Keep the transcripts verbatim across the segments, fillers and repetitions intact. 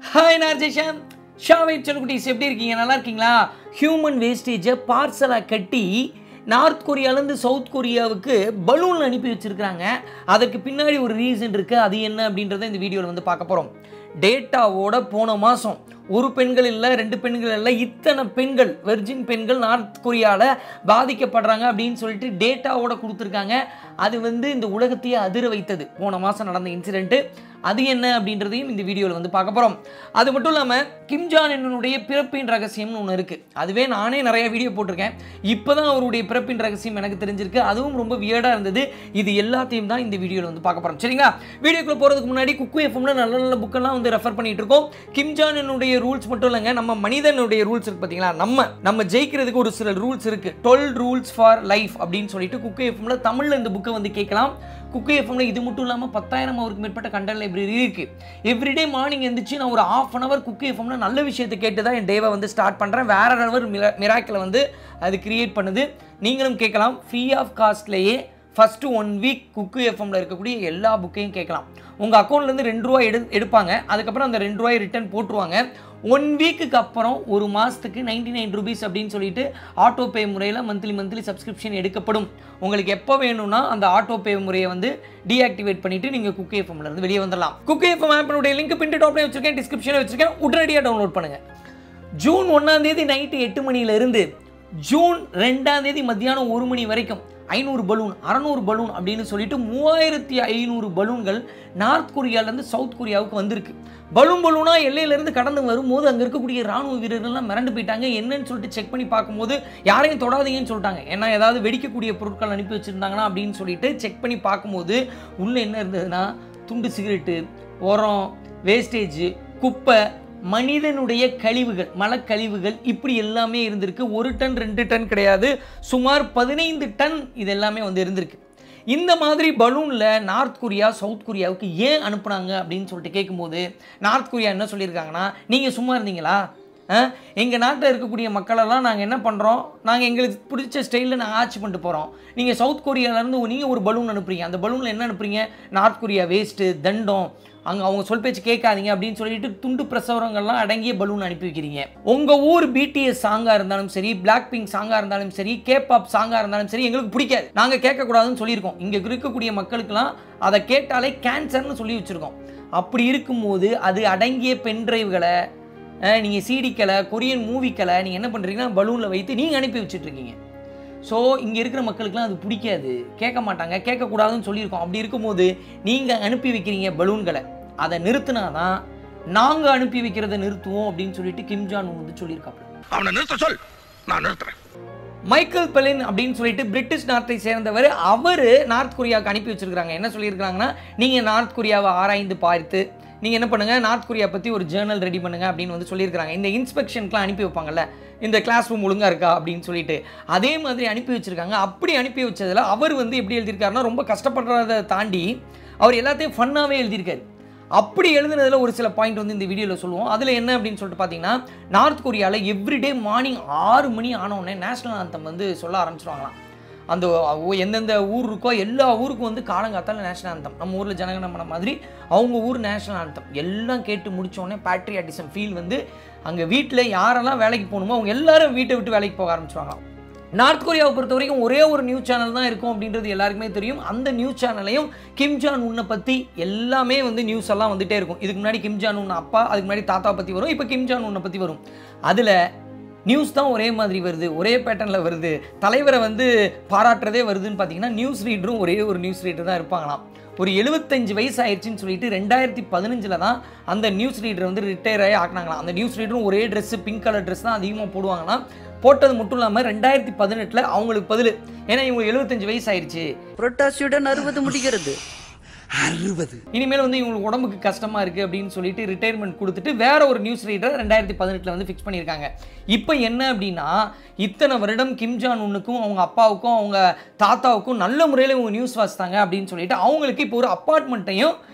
Hi Narjesham, ஷாவேட் செல்குட்டீஸ் எப்படி இருக்கீங்க? நல்லா இருக்கீங்களா? ஹியூமன் வேஸ்டேஜை பார்சலாக கட்டி நார்த் கொரியாவிலேருந்து சவுத் கொரியாவுக்கு பலூன் அனுப்பி வச்சுருக்காங்க. அதற்கு பின்னாடி ஒரு ரீசன் இருக்குது. அது என்ன அப்படின்றத இந்த வீடியோவில் வந்து பார்க்க போகிறோம். டேட்டாவோட போன மாதம் ஒரு பெண்கள் இல்லை, ரெண்டு பெண்கள் இல்லை, இத்தனை பெண்கள் வெர்ஜின் பெண்கள் நார்த் கொரியாவில் பாதிக்கப்படுறாங்க அப்படின்னு சொல்லிட்டு டேட்டாவோட கொடுத்துருக்காங்க. அது வந்து இந்த உலகத்தையே அதிர வைத்தது. போன மாதம் நடந்த இன்சிடென்ட்டு அது என்ன அப்படின்றதையும் இந்த வீடியோவில் வந்து பார்க்க போகிறோம். அது மட்டும் இல்லாமல் கிம் ஜான் என்னுடைய பிறப்பின் ரகசியம்னு ஒன்று இருக்குது. அதுவே நானே நிறைய வீடியோ போட்டிருக்கேன். இப்போ தான் அவருடைய பிறப்பின் ரகசியம் எனக்கு தெரிஞ்சிருக்கு. அதுவும் ரொம்ப வியர்டாக இருந்தது. இது எல்லாத்தையும் தான் இந்த வீடியோவில் வந்து பார்க்க போகிறோம். சரிங்களா? வீடியோக்குள்ளே போகிறதுக்கு முன்னாடி குக்கு எஃப்எம்ல நல்ல நல்ல புக்கெல்லாம் வந்து ரெஃபர் பண்ணிட்டு இருக்கோம். கிம் ஜான் என்னுடைய ரூல்ஸ் மட்டும் இல்லைங்க, நம்ம மனிதனுடைய ரூல்ஸ் இருக்கு பார்த்தீங்களா? நம்ம நம்ம ஜெயிக்கிறதுக்கு ஒரு சில ரூல்ஸ் இருக்குது. டுவெல் ரூல்ஸ் ஃபார் லைஃப் அப்படின்னு சொல்லிட்டு குக்கு எஃப்எம்ல தமிழில் இந்த புக்கை வந்து கேட்கலாம். குக்கு எஃப்எம்ல இது மட்டும் இல்லாமல் பத்தாயிரம் அவருக்கு மேற்பட்ட கண்டென்ட் லைப்ரரி இருக்கு. எவ்ரிடே மார்னிங் எழுந்திரிச்சு நான் ஒரு ஹாஃப் அன் அவர் குக்கு எஃப்எம்ல நல்ல விஷயத்தை கேட்டு தான் என் டேவை வந்து ஸ்டார்ட் பண்ணுறேன். வேற லெவல் மிராக்கில் வந்து அது கிரியேட் பண்ணுது. நீங்களும் கேட்கலாம். ஃப்ரீ ஆஃப் காஸ்ட்லேயே ஃபஸ்ட்டு ஒன் வீக் குக்கு எஃப்எம்ல இருக்கக்கூடிய எல்லா புக்கையும் கேட்கலாம். உங்கள் அக்கௌண்ட்லேருந்து ரெண்டு ரூபாய் எடு எடுப்பாங்க அதுக்கப்புறம் அந்த ரெண்டு ரூபாய் ரிட்டர்ன் போட்டுருவாங்க. ஒன் வீக்குக்கு அப்புறம் ஒரு மாதத்துக்கு நைன்டி நைன் ருபீஸ் அப்படின்னு சொல்லிட்டு ஆட்டோ பே முறையில் மந்த்லி மந்த்லி சப்ஸ்கிரிப்ஷன் எடுக்கப்படும். உங்களுக்கு எப்போ வேணும்னா அந்த ஆட்டோ பே முறையை வந்து டீஆக்டிவேட் பண்ணிவிட்டு நீங்கள் குக்கு எஃப்எம்ல இருந்து வெளியே வந்துடலாம். குக்கு எஃப்எம் ஆப்பினுடைய லிங்க் பின்ட்டு டாப்லேயே வச்சிருக்கேன், டிஸ்கிரிப்ஷனில் வச்சிருக்கேன். உடனடியாக டவுன்லோட் பண்ணுங்கள். ஜூன் ஒன்றாம் தேதி நைட்டு எட்டு மணியிலிருந்து ஜூன் ரெண்டாம் தேதி மத்தியானம் ஒரு மணி வரைக்கும் ஐநூறு பலூன் அறநூறு பலூன் அப்படின்னு சொல்லிட்டு மூவாயிரத்தி ஐநூறு பலூன்கள் நார்த் கொரியாவிலேருந்து சவுத் கொரியாவுக்கு வந்திருக்கு. பலூன் பலூனா எல்லையிலேருந்து கடந்து வரும்போது அங்கே இருக்கக்கூடிய ராணுவ வீரர்கள்லாம் மிரண்டு போயிட்டாங்க. என்னன்னு சொல்லிட்டு செக் பண்ணி பார்க்கும்போது யாரையும் தொடாதீங்கன்னு சொல்லிட்டாங்க. ஏன்னா ஏதாவது வெடிக்கக்கூடிய பொருட்கள் அனுப்பி வச்சுருந்தாங்கன்னா அப்படின்னு சொல்லிட்டு செக் பண்ணி பார்க்கும்போது உள்ளே என்ன இருந்ததுன்னா துண்டு சிகரெட்டு, உரம், வேஸ்டேஜ், குப்பை, மனிதனுடைய கழிவுகள், மலக்கழிவுகள் இப்படி எல்லாமே இருந்திருக்கு. ஒரு டன் ரெண்டு டன் கிடையாது, சுமார் பதினைந்து டன் இது எல்லாமே வந்து இருந்திருக்கு. இந்த மாதிரி பலூனில் நார்த் கொரியா சவுத் கொரியாவுக்கு ஏன் அனுப்புனாங்க அப்படின்னு சொல்லிட்டு கேட்கும்போது நார்த் கொரியா என்ன சொல்லியிருக்காங்கன்னா, நீங்கள் சும்மா இருந்தீங்களா? எங்கள் நாட்டில் இருக்கக்கூடிய மக்களெல்லாம் நாங்கள் என்ன பண்ணுறோம், நாங்கள் எங்களுக்கு பிடிச்ச ஸ்டைலில் நாங்கள் ஆட்சி பண்ணிட்டு போகிறோம். நீங்கள் சவுத் கொரியாவிலேருந்து நீங்கள் ஒரு பலூன் அனுப்புறீங்க. அந்த பலூனில் என்ன அனுப்புறீங்க? நார்த் கொரியா வேஸ்ட்டு, தண்டம், அங்கே அவங்க சொல் பேச்சு கேட்காதீங்க அப்படின்னு சொல்லிட்டு துண்டு பிரசவரங்கள்லாம் அடங்கிய பலூன் அனுப்பி வைக்கிறீங்க. உங்கள் ஊர் பிடிஎஸ் சாங்காக இருந்தாலும் சரி, பிளாக் பிங்க் சாங்காக இருந்தாலும் சரி, கேபாப் சாங்காக இருந்தாலும் சரி எங்களுக்கு பிடிக்காது, நாங்கள் கேட்கக்கூடாதுன்னு சொல்லியிருக்கோம். இங்கே இருக்கக்கூடிய மக்களுக்கெல்லாம் அதை கேட்டாலே கேன்சர்னு சொல்லி வச்சுருக்கோம். அப்படி இருக்கும்போது அது அடங்கிய பென்ட்ரைவ்களை நீங்கள் சீடிக்களை, கொரியன் மூவிக்களை நீங்கள் என்ன பண்ணுறீங்கன்னா பலூனில் வைத்து நீங்கள் அனுப்பி வச்சுட்ருக்கீங்க. ஸோ இங்கே இருக்கிற மக்களுக்கெல்லாம் அது பிடிக்காது, கேட்க மாட்டாங்க, கேட்கக்கூடாதுன்னு சொல்லியிருக்கோம். அப்படி இருக்கும்போது நீங்கள் அனுப்பி வைக்கிறீங்க பலூன்களை, அதை நிறுத்தினா தான் நாங்கள் அனுப்பி வைக்கிறத நிறுத்துவோம் அப்படின்னு சொல்லிட்டு கிம் ஜான் வந்து சொல்லியிருக்காங்க. அவனை நிறுத்த சொல், நான் நிறுத்துறேன். மைக்கேல் பெலின் அப்படின்னு சொல்லிட்டு பிரிட்டிஷ் நாட்டை சேர்ந்தவர், அவர் நார்த் கொரியாவுக்கு அனுப்பி வச்சிருக்காங்க. என்ன சொல்லியிருக்காங்கன்னா, நீங்கள் நார்த் கொரியாவை ஆராய்ந்து பார்த்து நீங்கள் என்ன பண்ணுங்கள், நார்த் கொரியா பற்றி ஒரு ஜேர்னல் ரெடி பண்ணுங்கள் அப்படின்னு வந்து சொல்லியிருக்காங்க. இந்த இன்ஸ்பெக்ஷனுக்குலாம் அனுப்பி வைப்பாங்கல்ல, இந்த கிளாஸ் ரூம் ஒழுங்காக இருக்கா அப்படின்னு சொல்லிட்டு அதே மாதிரி அனுப்பி வச்சுருக்காங்க. அப்படி அனுப்பி வச்சதில் அவர் வந்து எப்படி எழுதியிருக்காருன்னா, ரொம்ப கஷ்டப்படுறதை தாண்டி அவர் எல்லாத்தையும் ஃபன்னாகவே எழுதியிருக்காரு. அப்படி எழுதுனதில் ஒரு சில பாயிண்ட் வந்து இந்த வீடியோவில் சொல்லுவோம். அதில் என்ன அப்படின்னு சொல்லிட்டு பார்த்தீங்கன்னா, நார்த் கொரியாவில் எவ்ரிடே மார்னிங் ஆறு மணி ஆனோடனே நேஷ்னல் ஆந்தம் வந்து சொல்ல ஆரம்பிச்சிருவாங்களாம். அந்த எந்தெந்த ஊர் இருக்கோ எல்லா ஊருக்கும் வந்து காலங்காத்தால நேஷனல் ஆந்தம், நம்ம ஊரில் ஜனகணமன மாதிரி அவங்க ஊர் நேஷனல் ஆந்தம் எல்லாம் கேட்டு முடித்தோடனே பேட்ரியாட்டிசம் ஃபீல் வந்து அங்கே வீட்டில் யாரெல்லாம் வேலைக்கு போகணுமோ அவங்க எல்லாரும் வீட்டை விட்டு வேலைக்கு போக ஆரம்பிச்சுவாங்களாம். நார்த் கொரியாவை பொறுத்த வரைக்கும் ஒரே ஒரு நியூஸ் சேனல் தான் இருக்கும் அப்படின்றது எல்லாருக்குமே தெரியும். அந்த நியூஸ் சேனலையும் கிம் ஜான் உன்னை பற்றி எல்லாமே வந்து நியூஸ் எல்லாம் வந்துகிட்டே இருக்கும். இதுக்கு முன்னாடி கிம் ஜான் உன் அப்பா, அதுக்கு முன்னாடி தாத்தா பற்றி வரும், இப்போ கிம் ஜான் உன்னை பற்றி வரும். அதில் நியூஸ் தான் ஒரே மாதிரி வருது, ஒரே பேட்டர்னில் வருது. தலைவரை வந்து பாராட்டுறதே வருதுன்னு பார்த்தீங்கன்னா நியூஸ் ரீடரும் ஒரே ஒரு நியூஸ் ரீடர் தான் இருப்பாங்களாம். ஒரு எழுபத்தஞ்சு வயசு ஆயிடுச்சுன்னு சொல்லிட்டு ரெண்டாயிரத்தி பதினஞ்சில் தான் அந்த நியூஸ் ரீடரை வந்து ரிட்டையர் ஆகி ஆக்கினாங்களாம். அந்த நியூஸ் ரீடரும் ஒரே ட்ரெஸ்ஸு, பிங்க் கலர் ட்ரெஸ் தான் அதிகமாக போடுவாங்களாம். போட்டது மட்டும் இல்லாமல் ரெண்டாயிரத்தி பதினெட்டில் அவங்களுக்கு பதில், ஏன்னா இவங்க எழுபத்தஞ்சு வயசு ஆயிடுச்சு, புரட்டாசியுடன் அறுபது முடிகிறது, அறுபது இனிமேல் வந்து இவங்களுக்கு உடம்புக்கு கஷ்டமாக இருக்குது அப்படின்னு சொல்லிட்டு ரிட்டையர்மெண்ட் கொடுத்துட்டு வேற ஒரு நியூஸ் ரீடர் ரெண்டாயிரத்தி பதினெட்டில் வந்து ஃபிக்ஸ் பண்ணியிருக்காங்க. இப்போ என்ன அப்படின்னா, இத்தனை வருடம் கிம் ஜான் உன்னுக்கும் அவங்க அப்பாவுக்கும் அவங்க தாத்தாவுக்கும் நல்ல முறையில் இவங்க நியூஸ் வாசித்தாங்க அப்படின்னு சொல்லிட்டு அவங்களுக்கு இப்போ ஒரு அப்பார்ட்மெண்ட்டையும்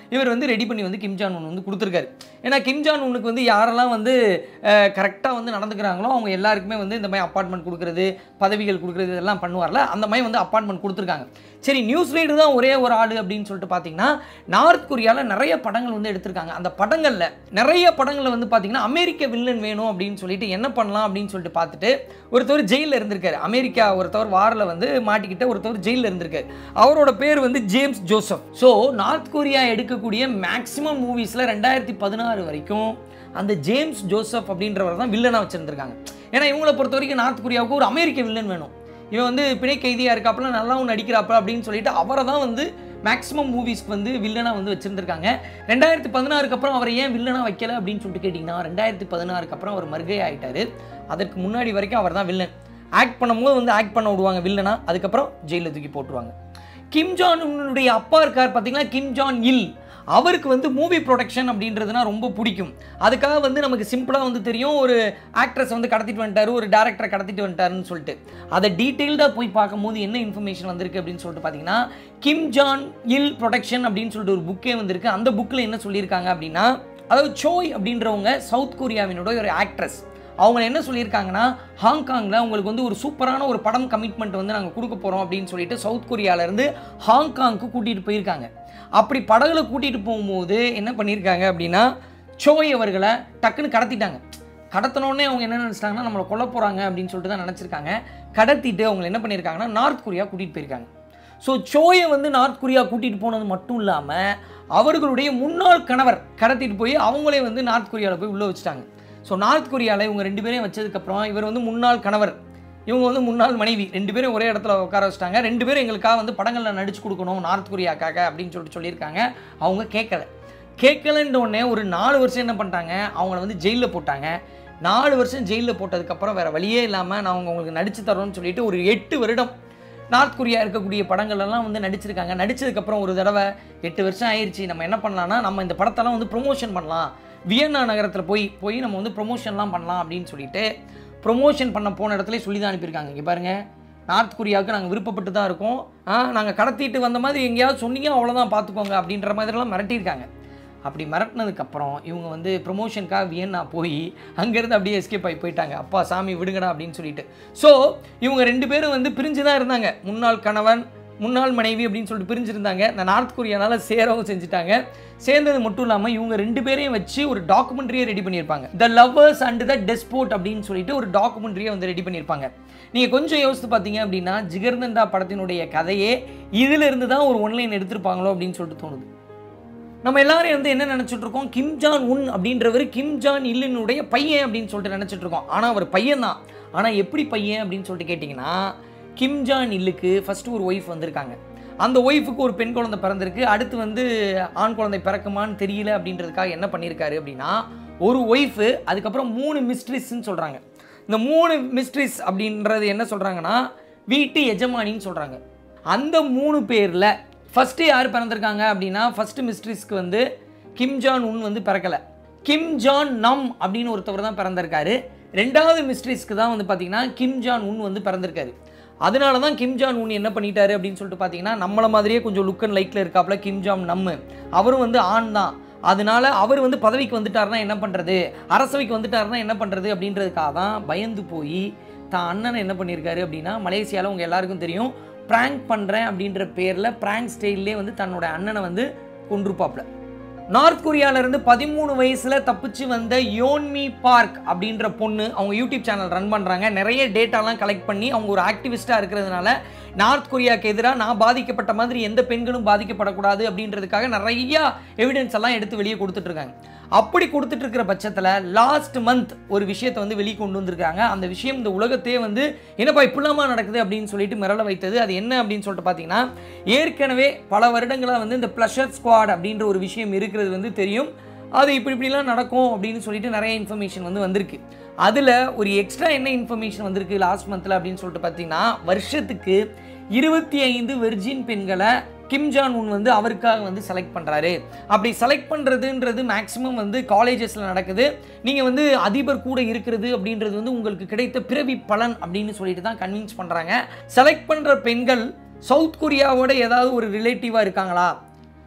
இவர் வந்து ரெடி பண்ணி வந்து கிம் ஜான் உன் வந்து கொடுத்துருக்காரு. ஏன்னா கிம் ஜான் உன்னுக்கு வந்து யாரெல்லாம் வந்து கரெக்டாக வந்து நடந்துக்கிறாங்களோ அவங்க எல்லாருக்குமே வந்து இந்த மாதிரி அப்பார்ட்மெண்ட் கொடுக்குறது, பதவிகள் கொடுக்குறது இதெல்லாம் பண்ணுவார்ல, அந்த மாதிரி வந்து அப்பார்ட்மெண்ட் கொடுத்துருக்காங்க. சரி, நியூஸ் ரீடர் தான் ஒரே ஒரு ஆள் அப்படின்னு சொல்லிட்டு பார்த்தீங்கன்னா நார்த் கொரியாவில் நிறைய படங்கள் வந்து எடுத்திருக்காங்க. அந்த படங்களில் நிறைய படங்களில் வந்து பார்த்தீங்கன்னா அமெரிக்க வில்லன் வேணும் அப்படின்னு சொல்லிட்டு என்ன பண்ணலாம் அப்படின்னு சொல்லிட்டு பார்த்துட்டு ஒருத்தவர் ஜெயிலில் இருந்திருக்காரு. அமெரிக்கா ஒருத்தவர் வாரில் வந்து மாட்டிக்கிட்ட ஒருத்தவர் ஜெயிலில் இருந்திருக்காரு. அவரோட பேர் வந்து James Joseph. So north Korea எடுக்கக்கூடிய மேக்ஸிமம் மூவிஸில் ரெண்டாயிரத்தி பதினாறு வரைக்கும் அந்த ஜேம்ஸ் ஜோசப் அப்படின்றவர் தான் வில்லனாக வச்சுருந்துருக்காங்க. ஏன்னா இவங்களை பொறுத்த வரைக்கும் நார்த் கொரியாவுக்கு ஒரு அமெரிக்க வில்லன் வேணும், இவன் வந்து பிணை கைதியாக இருக்காப்புல நல்லாவும் நடிக்கிறாப்புல அப்படின்னு சொல்லிட்டு அவரை தான் வந்து மேக்ஸிமம் மூவிஸ்க்கு வந்து வில்லனாக வந்து வச்சுருந்துருக்காங்க. ரெண்டாயிரத்தி பதினாறுக்கு அப்புறம் அவரை ஏன் வில்லனாக வைக்கல அப்படின்னு சொல்லிட்டு கேட்டிங்கன்னா ரெண்டாயிரத்தி பதினாறுக்கு அப்புறம் அவர் மர்கை ஆகிட்டார். அதற்கு முன்னாடி வரைக்கும் அவர் தான் வில்லன். ஆக்ட் பண்ணும்போது வந்து ஆக்ட் பண்ண விடுவாங்க வில்லனா, அதுக்கப்புறம் ஜெயிலில் தூக்கி போட்டுருவாங்க. கிம் ஜான் உன்னுடைய அப்பா இருக்கார் பார்த்தீங்கன்னா, கிம் ஜான் இல், அவருக்கு வந்து மூவி ப்ரொடக்ஷன் அப்படின்றதுனா ரொம்ப பிடிக்கும். அதுக்காக வந்து நமக்கு சிம்பிளாக வந்து தெரியும், ஒரு ஆக்ட்ரஸ் வந்து கடத்திட்டு வந்துட்டார், ஒரு டேரக்டரை கடத்திட்டு வந்துட்டாருன்னு சொல்லிட்டு. அதை டீட்டெயில்டாக போய் பார்க்கும்போது என்ன இன்ஃபர்மேஷன் வந்திருக்கு அப்படின்னு சொல்லிட்டு பார்த்தீங்கன்னா, கிம் ஜான் இல் ப்ரொடக்ஷன் அப்படின்னு சொல்லிட்டு ஒரு புக்கே வந்திருக்கு. அந்த புக்கில் என்ன சொல்லியிருக்காங்க அப்படின்னா, அதாவது சோய் அப்படின்றவங்க சவுத் கொரியாவினோட ஒரு ஆக்ட்ரஸ். அவங்க என்ன சொல்லியிருக்காங்கன்னா, ஹாங்காங்கில் உங்களுக்கு வந்து ஒரு சூப்பரான ஒரு படம் கமிட்மெண்ட் வந்து நாங்கள் கொடுக்க போகிறோம் அப்படின்னு சொல்லிட்டு சவுத் கொரியாவிலேருந்து ஹாங்காங்க்கு கூட்டிகிட்டு போயிருக்காங்க. அப்படி படகுல கூட்டிகிட்டு போகும்போது என்ன பண்ணியிருக்காங்க அப்படின்னா, சோய் அவர்களை டக்குன்னு கடத்திட்டாங்க. கடத்தினோடனே அவங்க என்ன நினச்சிட்டாங்கன்னா நம்மளை கொல்ல போகிறாங்க அப்படின்னு சொல்லிட்டு தான் நினச்சிருக்காங்க. கடத்திட்டு அவங்க என்ன பண்ணியிருக்காங்கன்னா நார்த் கொரியா கூட்டிகிட்டு போயிருக்காங்க. ஸோ சோயை வந்து நார்த் கொரியா கூட்டிகிட்டு போனது மட்டும் இல்லாமல் அவர்களுடைய முன்னாள் கணவர் கடத்திட்டு போய் அவங்களே வந்து நார்த் கொரியாவில் போய் உள்ளே வச்சுட்டாங்க. ஸோ நார்த் கொரியாவில் இவங்க ரெண்டு பேரையும் வச்சதுக்கப்புறம் இவர் வந்து முன்னாள் கணவர், இவங்க வந்து முன்னாள் மனைவி, ரெண்டு பேரும் ஒரே இடத்துல உட்கார வச்சுட்டாங்க. ரெண்டு பேரும் எங்களுக்காக வந்து படங்களில் நடிச்சு கொடுக்கணும் நார்த் கொரியாக்காக அப்படின்னு சொல்லிட்டு சொல்லியிருக்காங்க. அவங்க கேட்கல. கேட்கலன்ற உடனே ஒரு நாலு வருஷம் என்ன பண்ணிட்டாங்க, அவங்கள வந்து ஜெயிலில் போட்டாங்க. நாலு வருஷம் ஜெயிலில் போட்டதுக்கப்புறம் வேறு வழியே இல்லாமல் நான் அவங்க உங்களுக்கு நடிச்சு தரோன்னு சொல்லிட்டு ஒரு எட்டு வருடம் நார்த் கொரியா இருக்கக்கூடிய படங்கள்லாம் வந்து நடிச்சிருக்காங்க. நடிச்சதுக்கப்புறம் ஒரு தடவை எட்டு வருஷம் ஆயிடுச்சு, நம்ம என்ன பண்ணலாம்னா நம்ம இந்த படத்தெல்லாம் வந்து ப்ரொமோஷன் பண்ணலாம், வியன்னா நகரத்தில் போய் போய் நம்ம வந்து ப்ரொமோஷன்லாம் பண்ணலாம் அப்படின்னு சொல்லிட்டு ப்ரொமோஷன் பண்ண போன இடத்துல சொல்லி தான் அனுப்பியிருக்காங்க. இங்கே பாருங்கள், நார்த் கொரியாவுக்கு நாங்கள் விருப்பப்பட்டு தான் இருக்கோம், நாங்கள் கடத்திட்டு வந்த மாதிரி எங்கேயாவது சொன்னீங்க அவ்வளோதான் பார்த்துக்கோங்க அப்படின்ற மாதிரிலாம் மிரட்டியிருக்காங்க. அப்படி மிரட்டினதுக்கப்புறம் இவங்க வந்து ப்ரொமோஷனுக்காக வியன்னா போய் அங்கேருந்து அப்படியே எஸ்கேப் ஆகி போயிட்டாங்க. அப்பா சாமி விடுங்கடா அப்படின்னு சொல்லிட்டு. ஸோ இவங்க ரெண்டு பேரும் வந்து பிரிஞ்சு தான் இருந்தாங்க, முன்னாள் கணவன் முன்னாள் மனைவி அப்படின்னு சொல்லிட்டு பிரிஞ்சிருந்தாங்க. இந்த நார்த் கொரியானால சேரவும் செஞ்சுட்டாங்க. சேர்ந்தது மட்டும் இல்லாமல் இவங்க ரெண்டு பேரையும் வச்சு ஒரு டாக்குமெண்ட்ரியை ரெடி பண்ணியிருப்பாங்க. த லவ்வர்ஸ் அண்ட் த டெஸ்போட் அப்படின்னு சொல்லிட்டு ஒரு டாக்குமெண்ட்ரியை வந்து ரெடி பண்ணியிருப்பாங்க. நீங்கள் கொஞ்சம் யோசித்து பார்த்தீங்க அப்படின்னா ஜிகர்தண்டா படத்தினுடைய கதையே இதிலிருந்து தான் ஒரு ஒன்லைன் எடுத்திருப்பாங்களோ அப்படின்னு சொல்லிட்டு தோணுது. நம்ம எல்லாரும் வந்து என்ன நினச்சிட்டு இருக்கோம், கிம் ஜான் உன் அப்படின்றவர் கிம் ஜான் இல்லினுடைய பையன் அப்படின்னு சொல்லிட்டு நினச்சிட்டு இருக்கோம். ஆனால் அவர் பையன் தான். ஆனால் எப்படி பையன் அப்படின்னு சொல்லிட்டு கேட்டிங்கன்னா, கிம் ஜான் இல்லுக்கு ஃபஸ்ட்டு ஒரு ஒய்ஃப் வந்திருக்காங்க. அந்த ஒய்ஃபுக்கு ஒரு பெண் குழந்தை பிறந்திருக்கு. அடுத்து வந்து ஆண் குழந்தை பிறக்குமான்னு தெரியல அப்படின்றதுக்காக என்ன பண்ணியிருக்காரு அப்படின்னா, ஒரு ஒய்ஃபு, அதுக்கப்புறம் மூணு மிஸ்ட்ரிஸ்ன்னு சொல்கிறாங்க. இந்த மூணு மிஸ்ட்ரிஸ் அப்படின்றது என்ன சொல்கிறாங்கன்னா, வீட்டு எஜமானின்னு சொல்கிறாங்க. அந்த மூணு பேரில் ஃபஸ்ட்டு யார் பிறந்திருக்காங்க அப்படின்னா, ஃபஸ்ட்டு மிஸ்ட்ரிஸ்க்கு வந்து கிம் ஜான் உன் வந்து பிறக்கலை, கிம் ஜான் நம் அப்படின்னு ஒருத்தவர் தான் பிறந்திருக்காரு. ரெண்டாவது மிஸ்ட்ரிஸ்க்கு தான் வந்து பார்த்திங்கன்னா கிம் ஜான் உன் வந்து பிறந்திருக்காரு. அதனால தான் கிம் ஜான் உன் என்ன பண்ணிட்டாரு அப்படின்னு சொல்லிட்டு பார்த்தீங்கன்னா, நம்மளை மாதிரியே கொஞ்சம் லுக் அண்ட் லைக்கில் இருக்காப்புல கிம் ஜான் நம்ம, அவரும் வந்து ஆண் தான். அதனால அவர் வந்து பதவிக்கு வந்துட்டாருன்னா என்ன பண்ணுறது, அரசவைக்கு வந்துட்டாருன்னா என்ன பண்ணுறது அப்படின்றதுக்காக தான் பயந்து போய் தான் அண்ணனை என்ன பண்ணியிருக்காரு அப்படின்னா, மலேசியாவில் உங்கள் எல்லாருக்கும் தெரியும், ப்ராங்க் பண்ணுறேன் அப்படின்ற பேரில் ப்ராங்க் ஸ்டைல்லே வந்து தன்னோட அண்ணனை வந்து கொன்றுப்பாப்புல. நார்த் கொரியாவிலேருந்து பதிமூணு வயசில் தப்பிச்சு வந்த யோன்மி பார்க் அப்படின்ற பொண்ணு அவங்க யூடியூப் சேனல் ரன் பண்ணுறாங்க. நிறைய டேட்டாலாம் கலெக்ட் பண்ணி அவங்க ஒரு ஆக்டிவிஸ்ட்டாக இருக்கிறதுனால நார்த் கொரியாவுக்கு எதிராக நான் பாதிக்கப்பட்ட மாதிரி எந்த பெண்களும் பாதிக்கப்படக்கூடாது அப்படின்றதுக்காக நிறையா எவிடன்ஸ் எல்லாம் எடுத்து வெளியே கொடுத்துட்ருக்காங்க. அப்படி கொடுத்துட்டு இருக்கிற பட்சத்தில் லாஸ்ட் மந்த் ஒரு விஷயத்தை வந்து வெளியே கொண்டு வந்திருக்காங்க. அந்த விஷயம் இந்த உலகத்தையே வந்து என்னப்பா இப்படிலாமா நடக்குது அப்படின்னு சொல்லிட்டு மிரள வைத்தது. அது என்ன அப்படின்னு சொல்லிட்டு பார்த்தீங்கன்னா, ஏற்கனவே பல வருடங்களாக வந்து இந்த ப்ளஷர் ஸ்குவாட் அப்படின்ற ஒரு விஷயம் இருக்கிறது வந்து தெரியும். அது இப்படி இப்படிலாம் நடக்கும் அப்படின்னு சொல்லிட்டு நிறைய இன்ஃபர்மேஷன் வந்து வந்திருக்கு. அதில் ஒரு எக்ஸ்ட்ரா என்ன இன்ஃபர்மேஷன் வந்திருக்கு லாஸ்ட் மந்தில் அப்படின்னு சொல்லிட்டு பார்த்தீங்கன்னா, வருஷத்துக்கு இருபத்தி ஐந்து வெர்ஜின் பெண்களை கிம் ஜான் உன் வந்து அவருக்காக வந்து செலக்ட் பண்ணுறாரு. அப்படி செலக்ட் பண்ணுறதுன்றது மேக்ஸிமம் வந்து காலேஜஸில் நடக்குது. நீங்கள் வந்து அதிபர் கூட இருக்கிறது அப்படின்றது வந்து உங்களுக்கு கிடைத்த பிறவி பலன் அப்படின்னு சொல்லிட்டு தான் கன்வின்ஸ் பண்ணுறாங்க. செலக்ட் பண்ணுற பெண்கள் சவுத் கொரியாவோட ஏதாவது ஒரு ரிலேட்டிவாக இருக்காங்களா,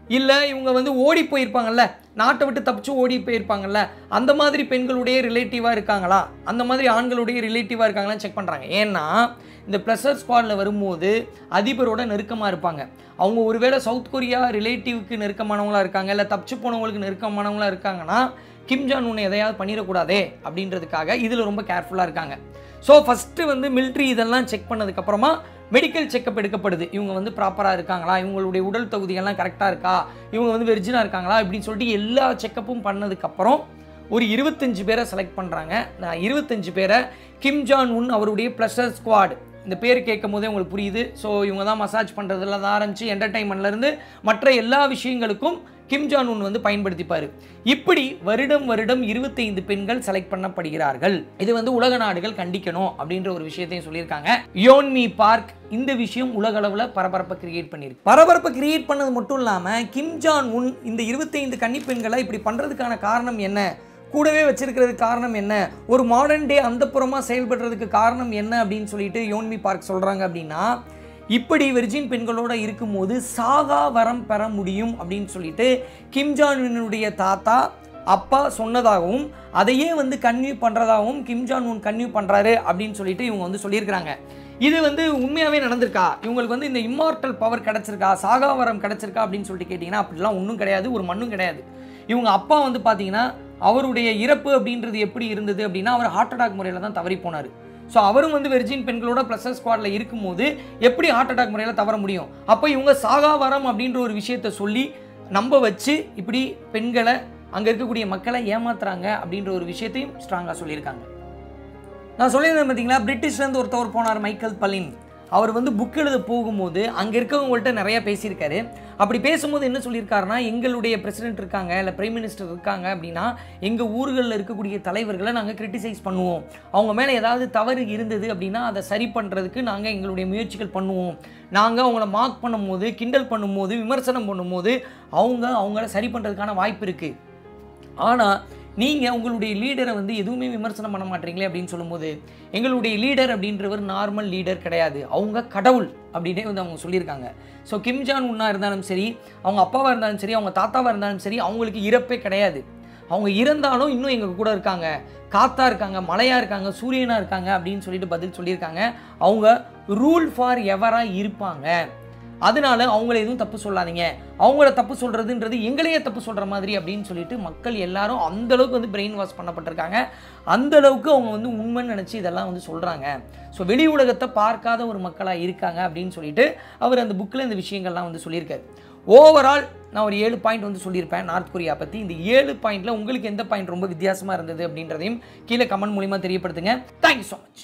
இல்லை இவங்க வந்து ஓடி போயிருப்பாங்கல்ல, நாட்டை விட்டு தப்பிச்சு ஓடி போயிருப்பாங்கல்ல, அந்த மாதிரி பெண்களுடைய ரிலேட்டிவாக இருக்காங்களா, அந்த மாதிரி ஆண்களுடைய ரிலேட்டிவாக இருக்காங்களான்னு செக் பண்ணுறாங்க. ஏன்னா இந்த ப்ளஷர் ஸ்குவாடில் வரும்போது அதிபரோட நெருக்கமாக இருப்பாங்க. அவங்க ஒருவேளை சவுத் கொரியா ரிலேட்டிவ்க்கு நெருக்கமானவங்களாக இருக்காங்க, இல்லை தப்பிச்சு போனவங்களுக்கு நெருக்கமானவங்களாக இருக்காங்கன்னா கிம் ஜான் உன் எதையாவது பண்ணிடக்கூடாதே அப்படின்றதுக்காக இதில் ரொம்ப கேர்ஃபுல்லாக இருக்காங்க. ஸோ ஃபஸ்ட்டு வந்து மிலிட்ரி இதெல்லாம் செக் பண்ணதுக்கப்புறமா மெடிக்கல் செக்கப் எடுக்கப்படுது. இவங்க வந்து ப்ராப்பராக இருக்காங்களா, இவங்களுடைய உடல் தகுதிகள்லாம் கரெக்டாக இருக்கா, இவங்க வந்து வெர்ஜினாக இருக்காங்களா இப்படின்னு சொல்லிட்டு எல்லா செக்கப்பும் பண்ணதுக்கப்புறம் ஒரு இருபத்தஞ்சு பேரை செலக்ட் பண்ணுறாங்க. நான் இருபத்தஞ்சு பேரை கிம் ஜான் உன் அவருடைய ப்ளஷர் ஸ்குவாட், இந்த பேர் கேட்கும் போதே உங்களுக்கு புரியுது. ஸோ இவங்க தான் மசாஜ் பண்ணுறதுல தான் ஆரம்பித்து என்டர்டைன்மெண்ட்லேருந்து மற்ற எல்லா விஷயங்களுக்கும் கிம் ஜான் உன் வந்து பயன்படுத்திப்பார். இப்படி வருடம் வருடம் இருபத்தைந்து பெண்கள் செலக்ட் பண்ணப்படுகிறார்கள். இது வந்து உலக நாடுகள் கண்டிக்கணும் அப்படின்ற ஒரு விஷயத்தையும் சொல்லியிருக்காங்க. யோன்மி பார்க் இந்த விஷயம் உலக அளவில் பரபரப்பை கிரியேட் பண்ணியிருக்கு. பரபரப்பை கிரியேட் பண்ணது மட்டும் இல்லாமல் கிம் ஜான் உன் இந்த இருபத்தைந்து கன்னி பெண்களை இப்படி பண்ணுறதுக்கான காரணம் என்ன, கூடவே வச்சிருக்கிறதுக்கு காரணம் என்ன, ஒரு மாடர்ன் டே அந்த புறமாக செயல்படுறதுக்கு காரணம் என்ன அப்படின்னு சொல்லிட்டு யோன்மி பார்க் சொல்கிறாங்க. அப்படின்னா இப்படி வெர்ஜின் பெண்களோட இருக்கும்போது சாகா வரம் பெற முடியும் அப்படின்னு சொல்லிட்டு கிம் ஜான் உன்னுடைய தாத்தா அப்பா சொன்னதாகவும் அதையே வந்து கன்டினியூ பண்ணுறதாகவும் கிம் ஜான் உன் கன்டினியூ பண்ணுறாரு அப்படின்னு சொல்லிட்டு இவங்க வந்து சொல்லியிருக்கிறாங்க. இது வந்து உண்மையாகவே நடந்திருக்கா, இவங்களுக்கு வந்து இந்த இம்மார்டல் பவர் கிடச்சிருக்கா, சாகா வரம் கிடச்சிருக்கா அப்படின்னு சொல்லிட்டு கேட்டிங்கன்னா அப்படிலாம் ஒன்றும் கிடையாது, ஒரு மண்ணும் கிடையாது. இவங்க அப்பா வந்து பார்த்தீங்கன்னா அவருடைய இறப்பு அப்படின்றது எப்படி இருந்தது அப்படின்னா அவர் ஹார்ட் அட்டாக் முறையில் தான் தவறி போனார். ஸோ அவரும் வந்து வெர்ஜின் பெண்களோட ப்ளஷர் ஸ்குவாடில் இருக்கும்போது எப்படி ஹார்ட் அட்டாக் முறையில் தவற முடியும்? அப்போ இவங்க சாகா வரம் அப்படின்ற ஒரு விஷயத்தை சொல்லி நம்ப வச்சு இப்படி பெண்களை அங்கே இருக்கக்கூடிய மக்களை ஏமாத்துறாங்க அப்படின்ற ஒரு விஷயத்தையும் ஸ்ட்ராங்காக சொல்லியிருக்காங்க. நான் சொல்லியிருந்தேன் பார்த்தீங்களா, பிரிட்டிஷ்லேருந்து ஒருத்தவர் போனார் மைக்கேல் பலின். அவர் வந்து புக் எழுத போகும்போது அங்கே இருக்கவங்கள்ட்ட நிறைய பேசியிருக்காரு. அப்படி பேசும்போது என்ன சொல்லியிருக்காருன்னா, எங்களுடைய பிரசிடென்ட் இருக்காங்க இல்லை பிரைம் மினிஸ்டர் இருக்காங்க அப்படின்னா எங்கள் ஊர்களில் இருக்கக்கூடிய தலைவர்களை நாங்கள் கிரிட்டிசைஸ் பண்ணுவோம், அவங்க மேலே ஏதாவது தவறு இருந்தது அப்படின்னா அதை சரி பண்ணுறதுக்கு நாங்கள் எங்களுடைய முயற்சிகள் பண்ணுவோம், நாங்கள் அவங்கள மார்க் பண்ணும்போது கிண்டல் பண்ணும்போது விமர்சனம் பண்ணும்போது அவங்க அவங்கள சரி பண்ணுறதுக்கான வாய்ப்பு இருக்குது. ஆனால் நீங்கள் உங்களுடைய லீடரை வந்து எதுவுமே விமர்சனம் பண்ண மாட்டீங்களே அப்படின்னு சொல்லும்போது எங்களுடைய லீடர் அப்படின்றவர் நார்மல் லீடர் கிடையாது, அவங்க கடவுள் அப்படின்னே வந்து அவங்க சொல்லியிருக்காங்க. ஸோ கிம் ஜான் உன்னா இருந்தாலும் சரி, அவங்க அப்பாவாக இருந்தாலும் சரி, அவங்க தாத்தாவாக இருந்தாலும் சரி, அவங்களுக்கு இறப்பே கிடையாது. அவங்க இறந்தாலும் இன்னும் எங்கள் கூட இருக்காங்க, காத்தா இருக்காங்க, மலையாக இருக்காங்க, சூரியனாக இருக்காங்க அப்படின்னு சொல்லிட்டு பதில் சொல்லியிருக்காங்க. அவங்க ரூல் ஃபார் எவராக இருப்பாங்க, அதனால அவங்கள எதுவும் தப்பு சொல்லாதீங்க, அவங்கள தப்பு சொல்கிறதுன்றது எங்களையே தப்பு சொல்கிற மாதிரி அப்படின்னு சொல்லிட்டு மக்கள் எல்லாரும் அந்தளவுக்கு வந்து பிரெயின் வாஷ் பண்ணப்பட்டிருக்காங்க. அந்தளவுக்கு அவங்க வந்து உண்மைன்னு நினச்சி இதெல்லாம் வந்து சொல்கிறாங்க. ஸோ வெளி உலகத்தை பார்க்காத ஒரு மக்களாக இருக்காங்க அப்படின்னு சொல்லிட்டு அவர் அந்த புக்கில் இந்த விஷயங்கள்லாம் வந்து சொல்லியிருக்காரு. ஓவரால் நான் ஒரு ஏழு பாயிண்ட் வந்து சொல்லியிருப்பேன் நார்த் கொரியா பற்றி. இந்த ஏழு பாயிண்டில் உங்களுக்கு எந்த பாயிண்ட் ரொம்ப வித்தியாசமாக இருந்தது அப்படின்றதையும் கீழே கமெண்ட் மூலிமா தெரியப்படுத்துங்க. Thank you so much.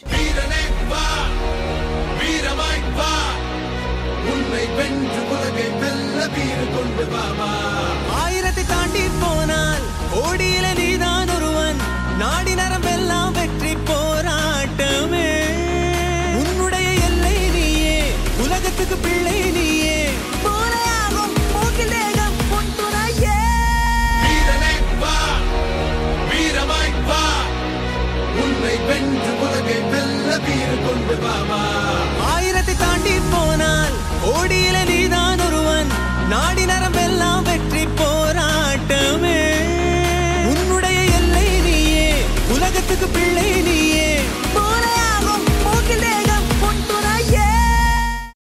ஆயிரத்தை தாண்டி போனால் ஓடியில நீதான் ஒருவன், நாடி நரம்பெல்லாம் வெற்றி போராட்டமே, உன்னுடைய எல்லை நீயே, உலகத்துக்கு பிள்ளை நீயே, போராகும் போக்கில் தேகம் உன் துணையே. வீரனை வா, வீரமாய் வா, உன்னை வென்று உலகை வெல்ல வீறு கொண்டு வாமா.